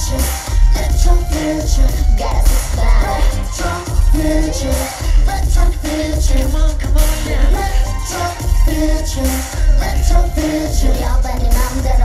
retro future, gotta subscribe. Retro future, come on now. Retro future, 여반이 맘대로.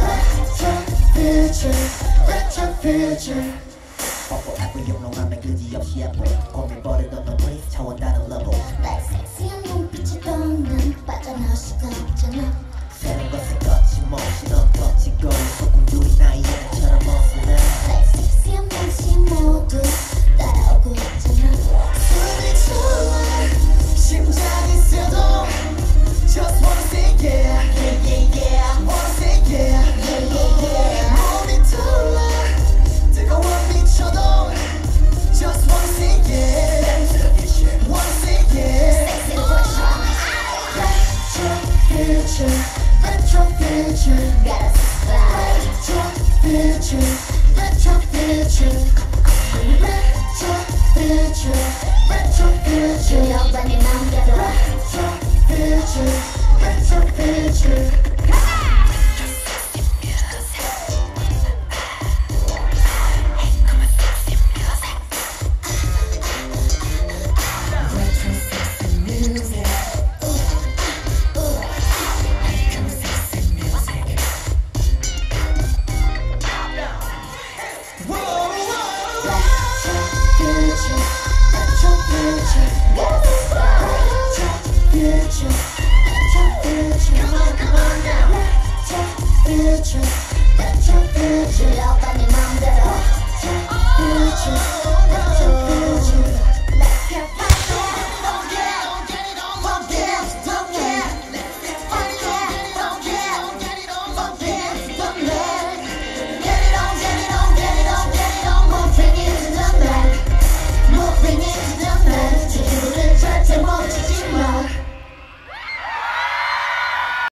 Retro future. 뽀뽀하고 용롱하면 그지없이 예뻐 고민 버리던 너 please 차원 다른 level Like 섹시한 눈빛이 떠는 빠져나올 수가 없잖아. 새로운 것은 거침없이 넌 터치고 소꿉놀이 나이에처럼 멋스는 Like 섹시한 당신 모두 따라오고 있잖아. 숨이 좋아 심장이 쓰도 Just wanna say yeah Yeah yeah yeah Wanna say yeah Yeah yeah yeah. 몸이 돌아 뜨거워 미쳐도 Just wanna say yeah Wanna say yeah 섹시로 보여줘. Retro future, gotta subscribe. Retro future, 여반이 맘대로. Retro future. Retro future, 여반이 맘대로. Retro